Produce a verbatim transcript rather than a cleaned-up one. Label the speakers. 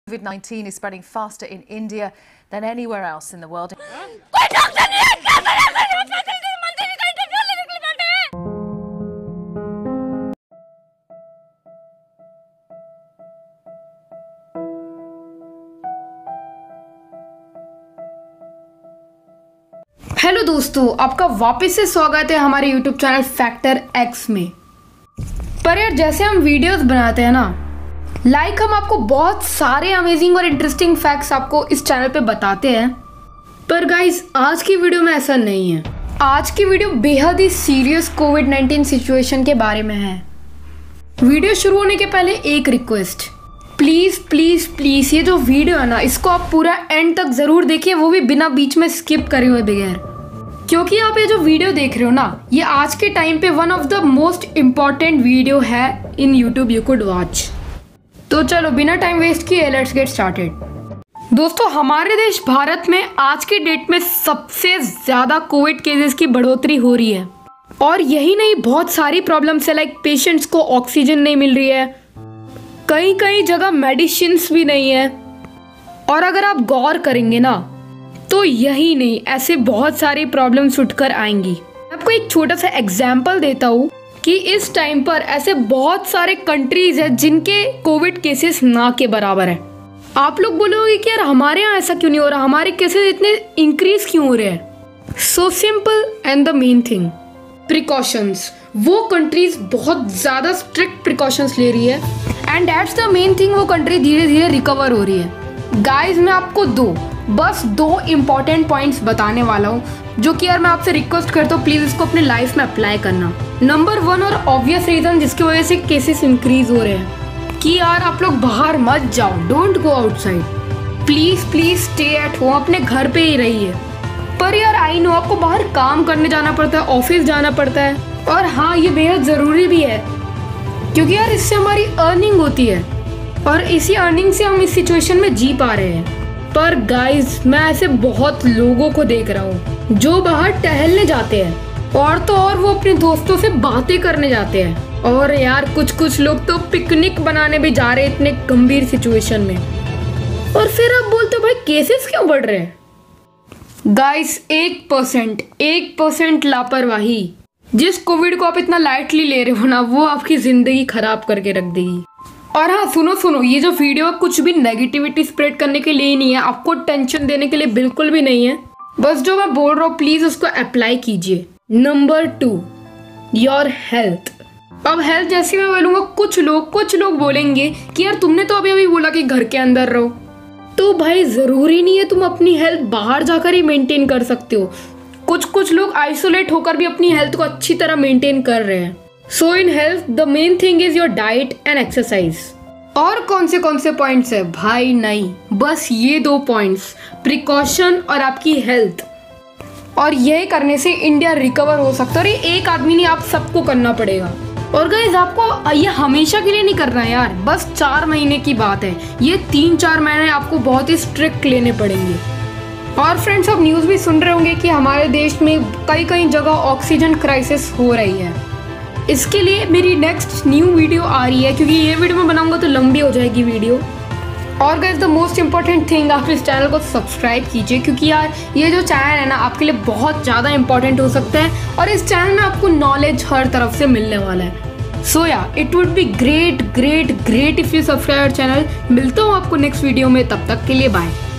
Speaker 1: COVID nineteen is spreading faster in India than anywhere else in the world.
Speaker 2: Hello दोस्तों, आपका वापस से स्वागत है हमारे यूट्यूब चैनल फैक्टर एक्स में। पर यार जैसे हम वीडियोस बनाते हैं ना, लाइक हम आपको बहुत सारे अमेजिंग और इंटरेस्टिंग फैक्ट्स आपको इस चैनल पे बताते हैं, पर गाइस आज की वीडियो में ऐसा नहीं है। आज की वीडियो बेहद ही सीरियस कोविड नाइन्टीन सिचुएशन के बारे में है। वीडियो शुरू होने के पहले एक रिक्वेस्ट, प्लीज़ प्लीज़ प्लीज़ ये जो वीडियो है ना, इसको आप पूरा एंड तक ज़रूर देखिए, वो भी बिना बीच में स्किप करे हुए बगैर, क्योंकि आप ये जो वीडियो देख रहे हो ना, ये आज के टाइम पे one of the most important video है in YouTube you could watch. तो चलो बिना टाइम वेस्ट किए लेट्स गेट स्टार्टेड। दोस्तों, हमारे देश भारत में आज के डेट में सबसे ज़्यादा कोविड केसेस की बढ़ोतरी हो रही है, और यही नहीं बहुत सारी प्रॉब्लम्स है, लाइक पेशेंट्स को ऑक्सीजन नहीं मिल रही है, कई कई जगह मेडिसिन्स भी नहीं है, और अगर आप गौर करेंगे ना तो यही नहीं ऐसे बहुत सारी प्रॉब्लम्स उठकर आएंगी। मैं आपको एक छोटा सा एग्जाम्पल देता हूँ कि इस टाइम पर ऐसे बहुत सारे कंट्रीज हैं जिनके कोविड केसेस ना के बराबर है। आप लोग बोलोगे कि यार हमारे यहाँ ऐसा क्यों नहीं हो रहा, हमारे केसेस इतने इंक्रीज क्यों हो रहे हैं। So simple and the main thing, precautions. वो कंट्रीज बहुत ज़्यादा स्ट्रिक्ट प्रिकॉशंस ले रही है, and that's the main thing, वो कंट्री धीरे धीरे रिकवर हो रही है। गाइज मैं आपको दो बस दो इम्पॉर्टेंट पॉइंट्स बताने वाला हूँ, जो कि यार मैं आपसे रिक्वेस्ट करता हूँ प्लीज़ इसको अपने लाइफ में अप्लाई करना। नंबर वन और ऑब्वियस रीज़न जिसकी वजह से केसेस इंक्रीज हो रहे हैं कि यार आप लोग बाहर मत जाओ, don't go outside, please please stay at home, अपने घर पे ही रहिए। पर यार आई नो आपको बाहर काम करने जाना पड़ता है, ऑफिस जाना पड़ता है, और हाँ ये बेहद ज़रूरी भी है क्योंकि यार इससे हमारी अर्निंग होती है, और इसी अर्निंग से हम इस सिचुएशन में जी पा रहे हैं। पर गाइज मैं ऐसे बहुत लोगों को देख रहा हूँ जो बाहर टहलने जाते हैं, और तो और वो अपने दोस्तों से बातें करने जाते हैं, और यार कुछ कुछ लोग तो पिकनिक बनाने भी जा रहे हैं इतने गंभीर सिचुएशन में। और फिर आप बोलते हो भाई केसेस क्यों बढ़ रहे हैं। गाइज एक परसेंट एक परसेंट लापरवाही जिस कोविड को आप इतना लाइटली ले रहे हो ना, वो आपकी जिंदगी खराब करके रख देगी। और हाँ सुनो सुनो, ये जो वीडियो कुछ भी नेगेटिविटी स्प्रेड करने के लिए नहीं है, आपको टेंशन देने के लिए बिल्कुल भी नहीं है, बस जो मैं बोल रहा हूँ प्लीज उसको अप्लाई कीजिए। Number two, your health. अब हेल्थ जैसी मैं बोलूंगा, कुछ लोग कुछ लोग बोलेंगे कि यार तुमने तो अभी अभी बोला कि घर के अंदर रहो, तो भाई जरूरी नहीं है तुम अपनी हेल्थ बाहर जाकर ही मेंटेन कर सकते हो। कुछ कुछ लोग आइसोलेट होकर भी अपनी हेल्थ को अच्छी तरह मेंटेन कर रहे हैं। So in health the main thing is your diet and exercise. और कौन से कौन से पॉइंट्स है भाई, नहीं बस ये दो पॉइंट्स, प्रिकॉशन और आपकी हेल्थ, और ये करने से इंडिया रिकवर हो सकता है। और ये एक आदमी नहीं, आप सबको करना पड़ेगा। और गाइस आपको ये हमेशा के लिए नहीं करना है यार, बस चार महीने की बात है, ये तीन चार महीने आपको बहुत ही स्ट्रिक्ट लेने पड़ेंगे। और फ्रेंड्स आप न्यूज़ भी सुन रहे होंगे कि हमारे देश में कई कई जगह ऑक्सीजन क्राइसिस हो रही है। इसके लिए मेरी नेक्स्ट न्यू वीडियो आ रही है, क्योंकि ये वीडियो मैं बनाऊंगा तो लंबी हो जाएगी वीडियो। और guys the most important thing, आप इस चैनल को सब्सक्राइब कीजिए, क्योंकि यार ये जो चैनल है ना आपके लिए बहुत ज़्यादा इंपॉर्टेंट हो सकता है, और इस चैनल में आपको नॉलेज हर तरफ से मिलने वाला है। सो या it would be great great great if you subscribe our channel. मिलता हूँ आपको नेक्स्ट वीडियो में, तब तक के लिए बाय।